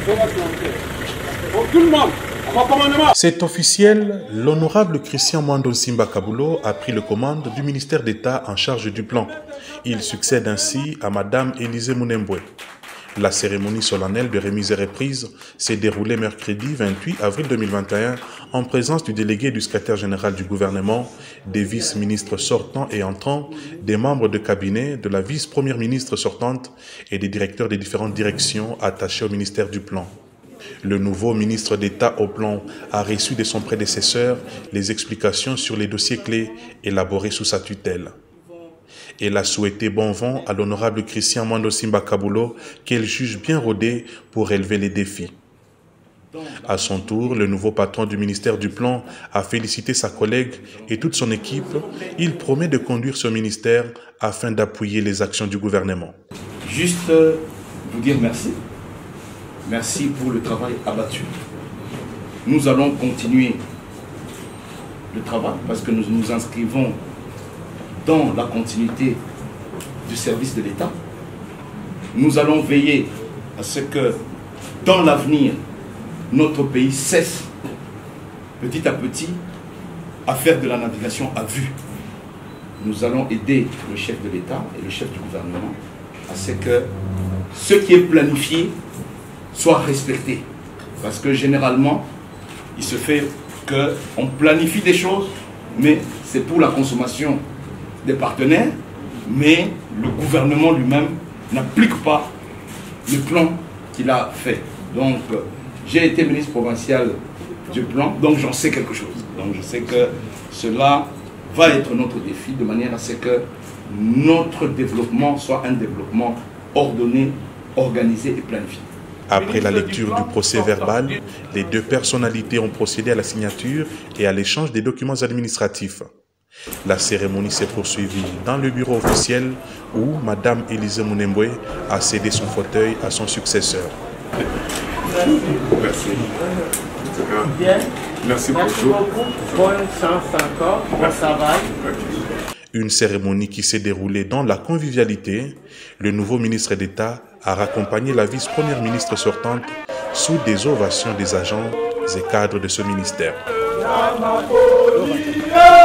C'est officiel, l'honorable Christian Mwando Nsimba Kabulo a pris le commande du ministère d'État en charge du plan. Il succède ainsi à Madame Élisée Mounembwe. La cérémonie solennelle de remise et reprise s'est déroulée mercredi 28 avril 2021 en présence du délégué du secrétaire général du gouvernement, des vice-ministres sortants et entrants, des membres de cabinet, de la vice-première ministre sortante et des directeurs des différentes directions attachées au ministère du Plan. Le nouveau ministre d'État au Plan a reçu de son prédécesseur les explications sur les dossiers clés élaborés sous sa tutelle. Elle a souhaité bon vent à l'honorable Christian Mwando Nsimba Kabulo qu'elle juge bien rodé pour relever les défis. À son tour, le nouveau patron du ministère du Plan a félicité sa collègue et toute son équipe. Il promet de conduire ce ministère afin d'appuyer les actions du gouvernement. Juste vous dire merci. Merci pour le travail abattu. Nous allons continuer le travail parce que nous nous inscrivons dans la continuité du service de l'État. Nous allons veiller à ce que dans l'avenir, notre pays cesse petit à petit à faire de la navigation à vue. Nous allons aider le chef de l'État et le chef du gouvernement à ce que ce qui est planifié soit respecté. Parce que généralement, il se fait qu'on planifie des choses, mais c'est pour la consommation des partenaires, mais le gouvernement lui-même n'applique pas le plan qu'il a fait. Donc, j'ai été ministre provincial du plan, donc j'en sais quelque chose. Donc, je sais que cela va être notre défi, de manière à ce que notre développement soit un développement ordonné, organisé et planifié. Après la lecture du procès verbal, les deux personnalités ont procédé à la signature et à l'échange des documents administratifs. La cérémonie s'est poursuivie dans le bureau officiel où Madame Élisée Mounembwe a cédé son fauteuil à son successeur. Merci. Bien. Merci beaucoup. Bonne chance encore. Bon travail. Une cérémonie qui s'est déroulée dans la convivialité. Le nouveau ministre d'État a raccompagné la vice-première ministre sortante sous des ovations des agents et cadres de ce ministère.